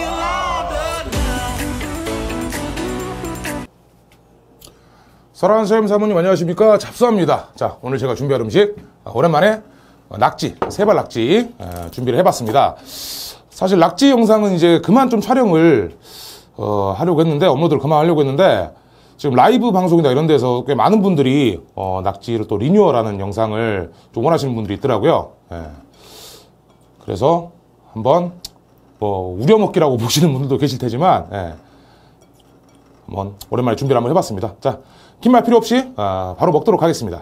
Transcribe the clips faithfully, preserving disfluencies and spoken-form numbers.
사랑하는 사장님, 사모님 안녕하십니까? 잡수합니다. 자, 오늘 제가 준비할 음식 오랜만에 낙지, 세발 낙지 준비를 해봤습니다. 사실 낙지 영상은 이제 그만 좀 촬영을 어, 하려고 했는데, 업로드를 그만 하려고 했는데, 지금 라이브 방송이나 이런 데서 꽤 많은 분들이 어, 낙지를 또 리뉴얼하는 영상을 좀 원하시는 분들이 있더라고요. 예. 그래서 한번 뭐 우려먹기라고 보시는 분들도 계실 테지만, 예. 한번 오랜만에 준비를 한번 해봤습니다. 자, 긴 말 필요 없이 어, 바로 먹도록 하겠습니다.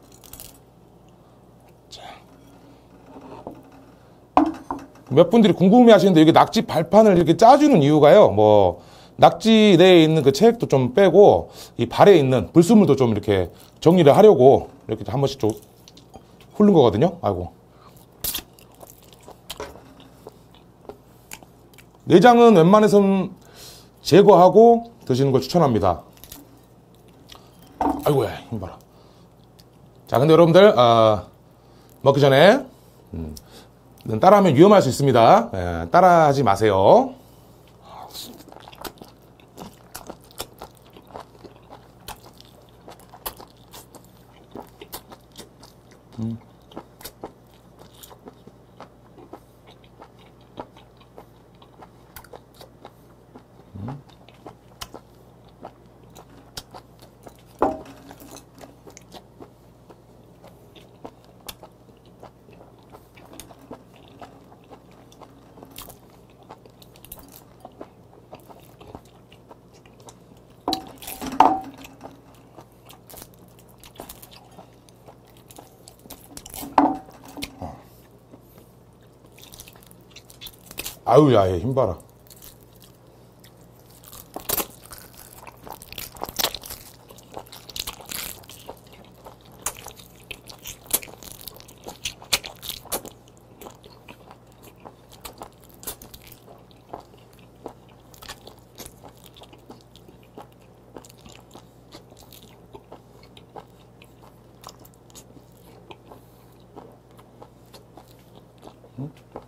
자. 몇 분들이 궁금해 하시는데, 여기 낙지 발판을 이렇게 짜주는 이유가요, 뭐 낙지 내에 있는 그 체액도 좀 빼고 이 발에 있는 불순물도 좀 이렇게 정리를 하려고 이렇게 한 번씩 좀 훑는 거거든요. 아이고. 내장은 웬만해선 제거하고 드시는 걸 추천합니다. 아이고야, 힘 봐라. 자, 근데 여러분들 어, 먹기 전에 음, 따라하면 위험할 수 있습니다. 예, 따라하지 마세요. 음. 음. 아유, 야, 힘 봐라. 응?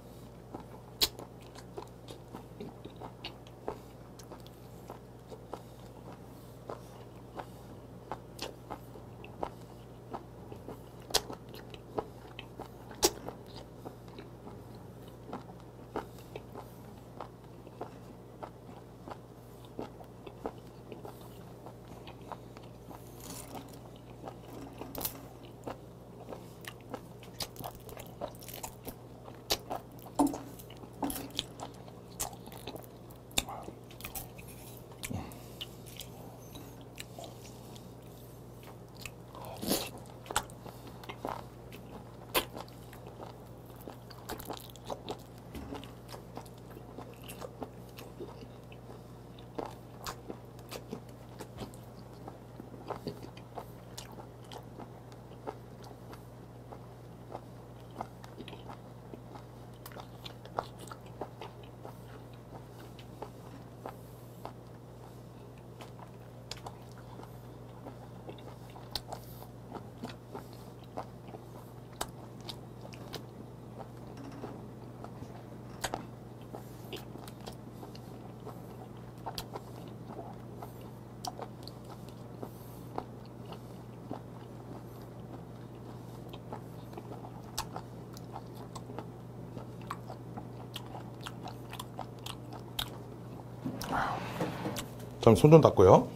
좀 손 좀 닦고요.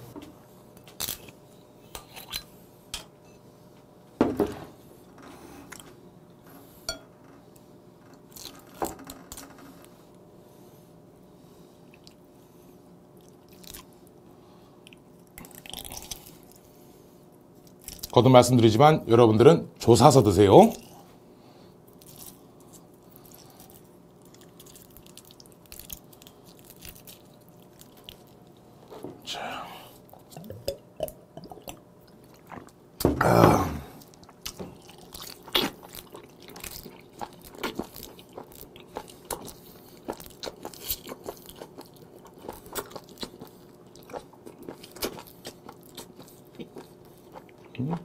거듭 말씀드리지만 여러분들은 조사서 드세요. 자. 아. 음.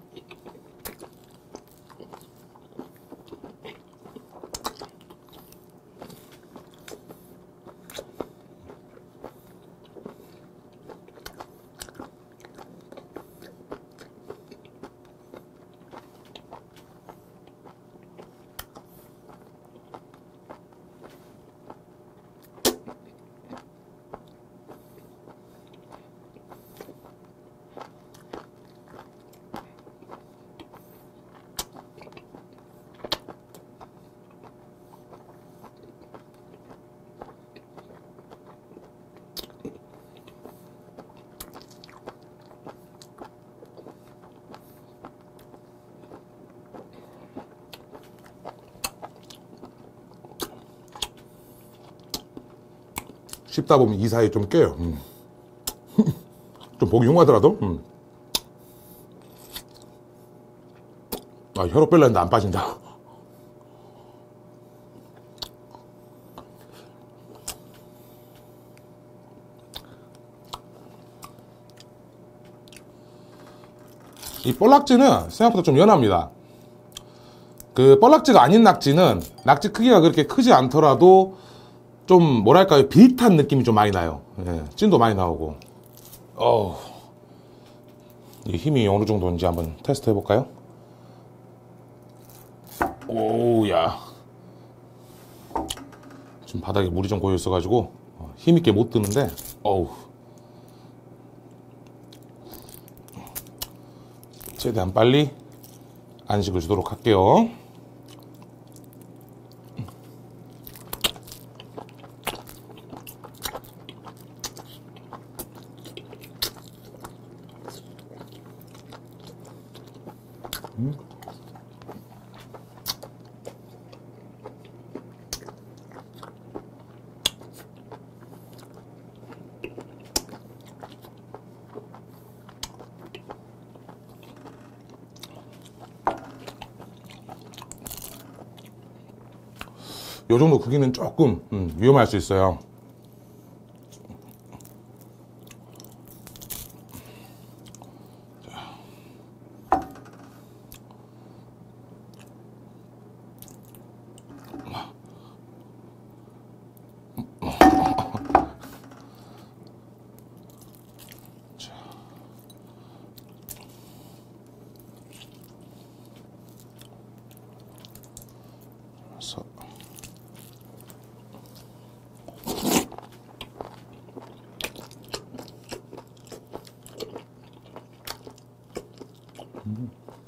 씹다 보면 이 사이에 좀 껴요. 음. 좀 보기 흉하더라도. 음. 아, 혀로 빼려 했는데 안 빠진다. 이 뻘낙지는 생각보다 좀 연합니다. 그 뻘낙지가 아닌 낙지는 낙지 크기가 그렇게 크지 않더라도 좀 뭐랄까요, 비릿한 느낌이 좀 많이 나요. 예, 찐도 많이 나오고. 어우, 이 힘이 어느 정도인지 한번 테스트 해볼까요? 오우야, 지금 바닥에 물이 좀 고여 있어가지고 힘있게 못 드는데, 어우, 최대한 빨리 안식을 주도록 할게요. 음. 요 정도 크기는 조금 음, 위험할 수 있어요. 자, 음.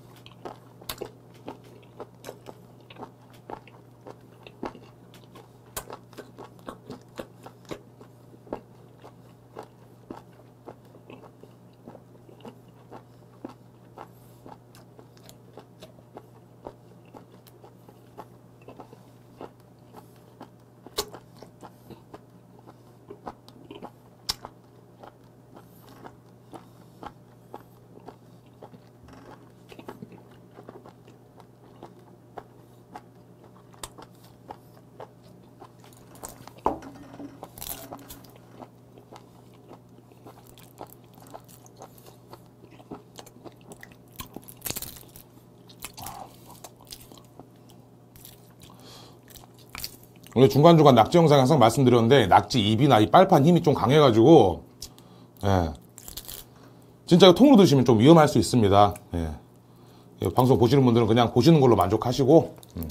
오늘 중간중간 낙지 영상에 항상 말씀드렸는데 낙지 입이나 이 빨판 힘이 좀 강해가지고 예, 진짜 통으로 드시면 좀 위험할 수 있습니다. 예. 방송 보시는 분들은 그냥 보시는 걸로 만족하시고 음.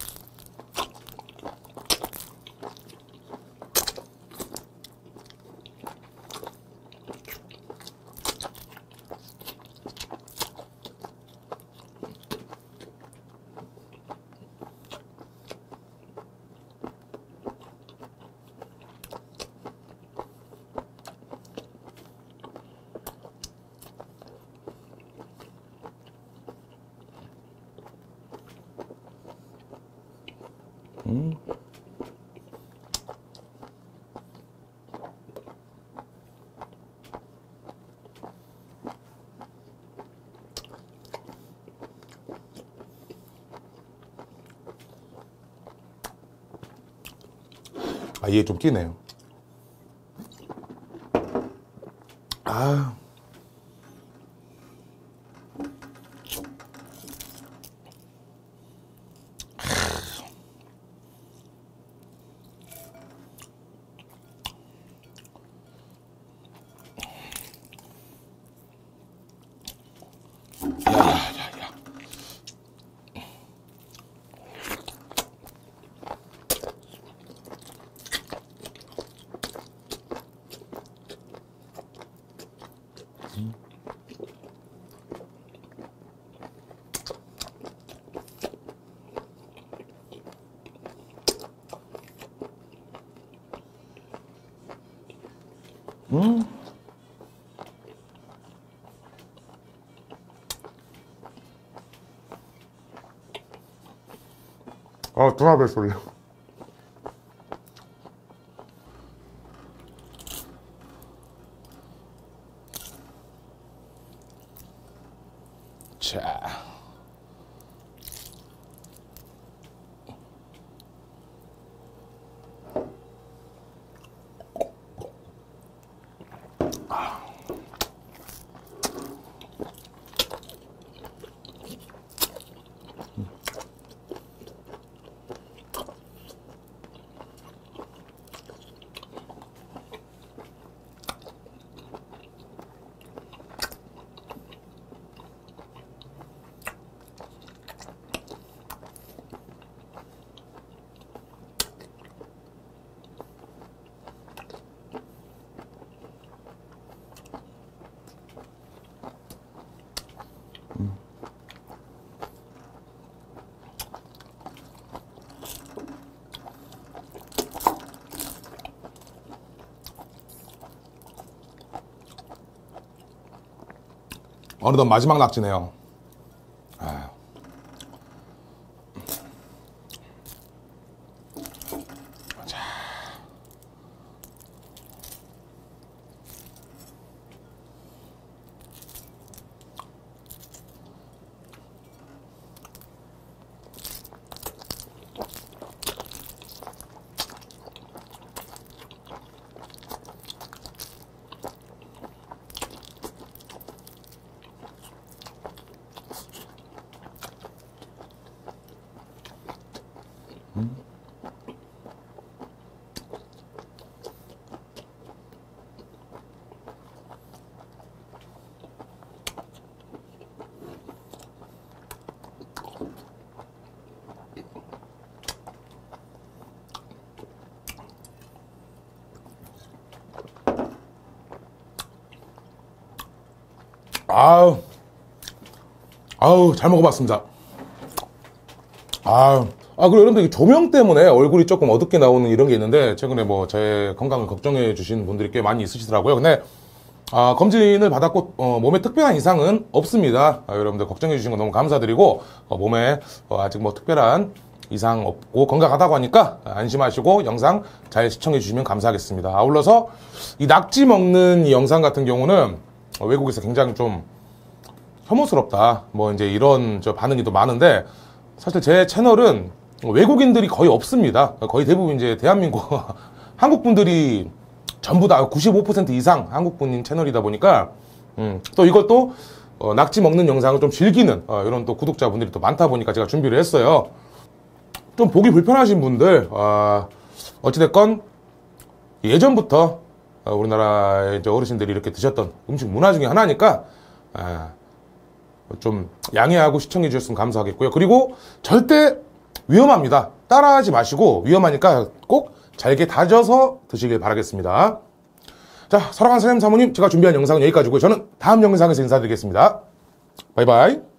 음. 아, 이게 좀 끼네요. 아. 야야야야. 음. 음. 아, 드나벨 소리. 어느덧 마지막 낙지네요. 아. 자. 음. 아우, 아우, 잘 먹어봤습니다. 아우. 아, 그리고 여러분들 조명 때문에 얼굴이 조금 어둡게 나오는 이런 게 있는데, 최근에 뭐 제 건강을 걱정해 주시는 분들이 꽤 많이 있으시더라고요. 근데, 아, 검진을 받았고, 어, 몸에 특별한 이상은 없습니다. 아, 여러분들 걱정해 주신 거 너무 감사드리고, 어, 몸에 어, 아직 뭐 특별한 이상 없고 건강하다고 하니까 안심하시고 영상 잘 시청해 주시면 감사하겠습니다. 아울러서 이 낙지 먹는 이 영상 같은 경우는 어, 외국에서 굉장히 좀 혐오스럽다. 뭐 이제 이런 저 반응이 또 많은데, 사실 제 채널은 외국인들이 거의 없습니다. 거의 대부분 이제 대한민국 한국 분들이 전부 다 구십오 퍼센트 이상 한국 분인 채널이다 보니까 음, 또 이것도 어, 낙지 먹는 영상을 좀 즐기는 어, 이런 또 구독자분들이 또 많다 보니까 제가 준비를 했어요. 좀 보기 불편하신 분들 어, 어찌됐건 예전부터 어, 우리나라의 이제 어르신들이 이렇게 드셨던 음식 문화 중에 하나니까 어, 좀 양해하고 시청해 주셨으면 감사하겠고요. 그리고 절대 위험합니다. 따라하지 마시고 위험하니까 꼭 잘게 다져서 드시길 바라겠습니다. 자, 사랑하는 사장님 사모님, 제가 준비한 영상은 여기까지고요. 저는 다음 영상에서 인사드리겠습니다. 바이바이.